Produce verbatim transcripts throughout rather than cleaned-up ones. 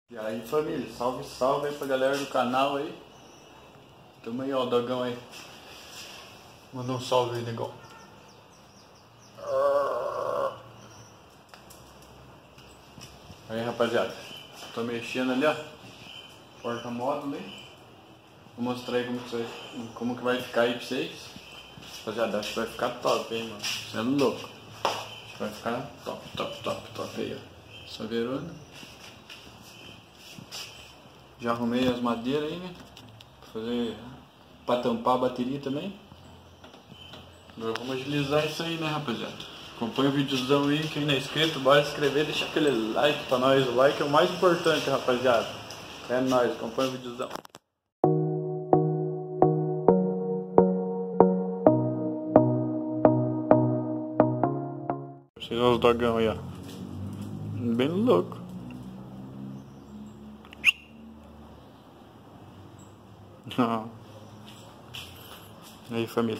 E aí, família, salve, salve aí pra galera do canal aí. Tamo aí, ó, o dogão aí. Manda um salve aí, negão. Aí, rapaziada, tô mexendo ali, ó, porta-módulo aí. Vou mostrar aí como que, vai, como que vai ficar aí pra vocês. Rapaziada, acho que vai ficar top, hein, mano. Você é louco. Acho que vai ficar top, top, top, top aí, ó. Essa verona. Já arrumei as madeiras aí, né? Pra fazer, pra tampar a bateria também. Agora vamos agilizar isso aí, né, rapaziada? Acompanha o videozão aí, quem não é inscrito, bora se inscrever, deixa aquele like pra nós. O like é o mais importante, rapaziada. É nóis, acompanha o videozão. Vocês olham os dogão aí, ó. Bem louco. Aí, família.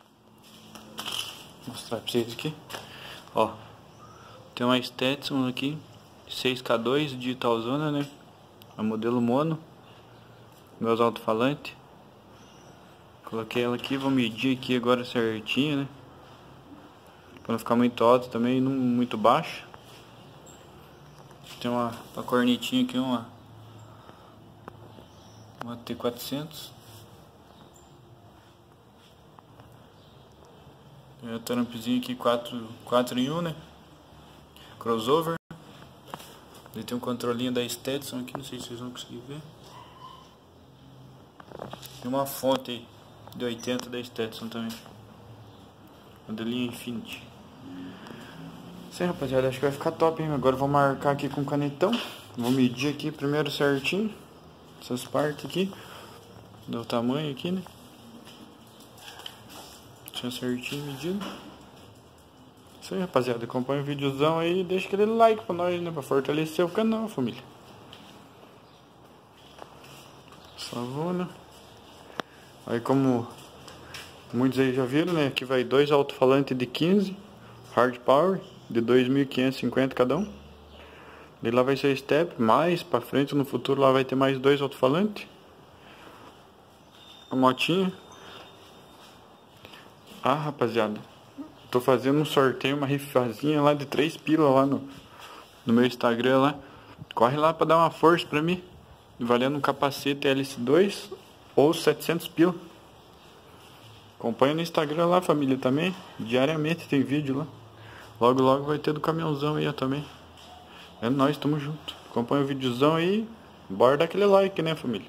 Vou mostrar pra vocês aqui. Ó, tem uma Stetson aqui, seis K dois, digital zona, né? É modelo mono. Meus alto-falantes. Coloquei ela aqui, vou medir aqui agora certinho, né? Pra não ficar muito alto também, não muito baixo. Tem uma, uma cornetinha aqui, uma uma T quatrocentos. Tem a tampinha aqui quatro em um, né? Crossover. Ele tem um controlinho da Stetson aqui, não sei se vocês vão conseguir ver. Tem uma fonte aí de oitenta da Stetson também. Modelinho Infinity. Isso aí, rapaziada, acho que vai ficar top, hein? Agora eu vou marcar aqui com canetão. Vou medir aqui primeiro certinho essas partes aqui, do tamanho aqui, né? Tinha certinho medido. Isso aí, rapaziada, acompanha o videozão aí e deixa aquele like pra nós, né? Pra fortalecer o canal, família. Savona. Aí, como muitos aí já viram, né? Aqui vai dois alto-falantes de quinze hard power de dois mil quinhentos e cinquenta cada um. E lá vai ser step, mais pra frente no futuro lá vai ter mais dois alto-falantes. A motinha. Ah, rapaziada, tô fazendo um sorteio, uma rifazinha lá de três pila lá no, no meu Instagram lá. Corre lá pra dar uma força pra mim. Valendo um capacete L S dois ou setecentos pila. Acompanha no Instagram lá, família, também. Diariamente tem vídeo lá. Logo, logo vai ter do caminhãozão aí ó, também. É nóis, tamo junto. Acompanha o videozão aí. Bora dar aquele like, né, família?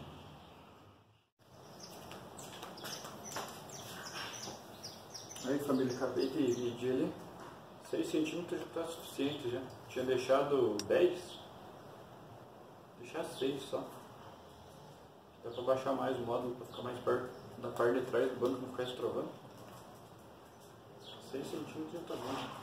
Aí, família, acabei de medir ali. seis centímetros já tá suficiente já. Tinha deixado dez. Vou deixar seis só. Dá pra baixar mais o módulo pra ficar mais perto da parte de trás do banco, não ficar estrovando. seis centímetros já tá bom.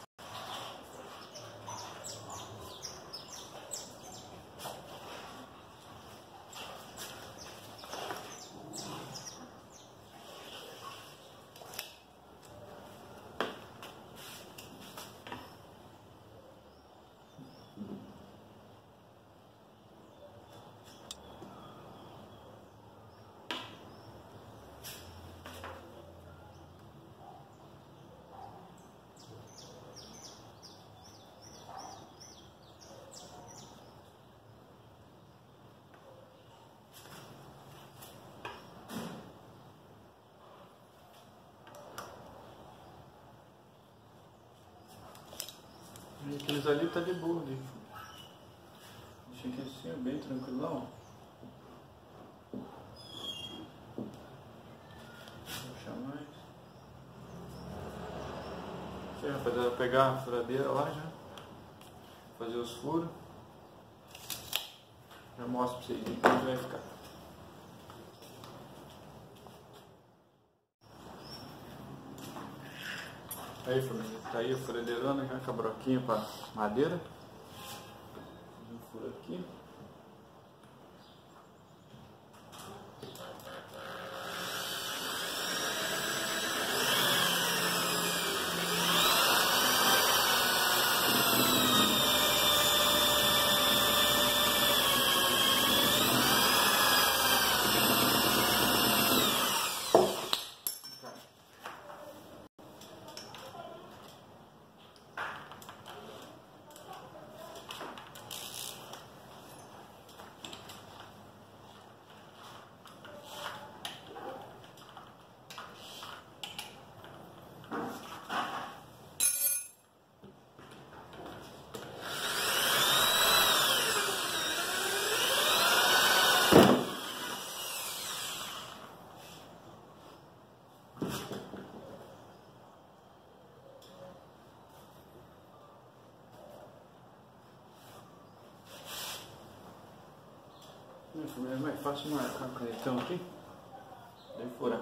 Aqueles ali tá de boa ali. Deixa aqui assim, ó, bem tranquilão. Vou puxar mais. Isso aí, rapaziada, pegar a furadeira lá já. Fazer os furos. Já mostro pra vocês como vai ficar. Aí, família, tá aí a furadeirona já com a broquinha pra madeira. Um furo aqui. É mais fácil marcar o canetão aqui, daí furar.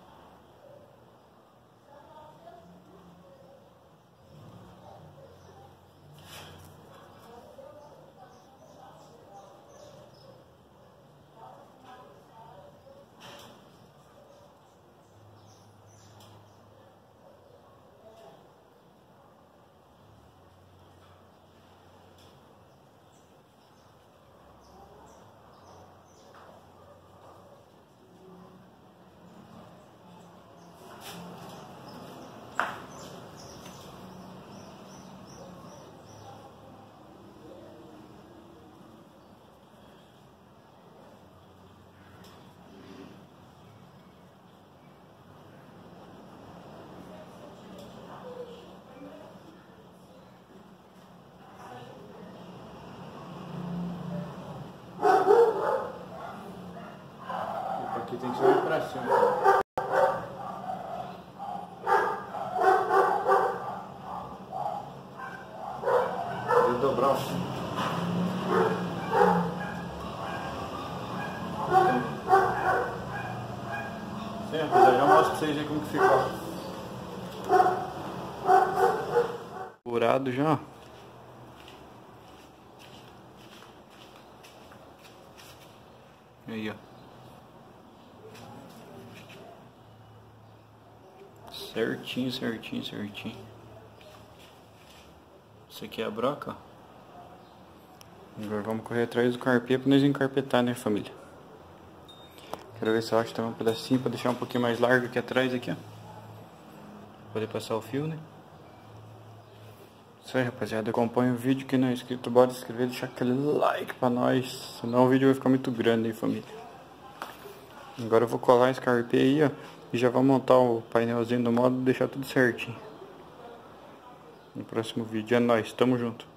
Aqui tem que ser pra cima. Vou dobrar o fio. Sim, rapaziada, já mostro pra vocês aí como que ficou. Furado já. Aí, ó. Certinho, certinho, certinho. Isso aqui é a broca, ó. Agora vamos correr atrás do carpê pra nós encarpetar, né, família? Quero ver se eu acho também um pedacinho pra deixar um pouquinho mais largo aqui atrás, aqui, ó. Poder passar o fio, né? Isso aí, rapaziada. Acompanha o vídeo. Quem não é inscrito, bora se inscrever, deixar aquele like pra nós. Senão o vídeo vai ficar muito grande, hein, família? Agora eu vou colar esse carpê aí, ó. E já vou montar o painelzinho do modo e deixar tudo certinho. No próximo vídeo é nóis, tamo junto.